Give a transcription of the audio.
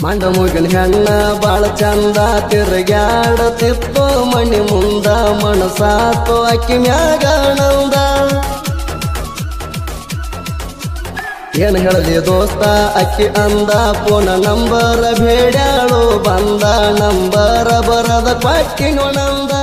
ಮಂಡ ಮುಗಿನ ಹೆಣ್ಣ ಬಾಳ ಚಂದ ತಿರುಗಾಡತಿತ್ತು ಮಣಿ ಮುಂದ ಮನಸಾತು ಅಕ್ಕಿ ಮ್ಯಾಗಣಂದ ಏನ್ ಹೇಳಲಿ ದೋಸ್ತ ಅಕ್ಕಿ ಅಂದ ಫೋನ್ ನಂಬರ್ ಬೇಡ್ಯಾಳು ಬಂದ ನಂಬರ್ ಬರದ ಕೊಟ್ಟಿ ನೋಣಂದ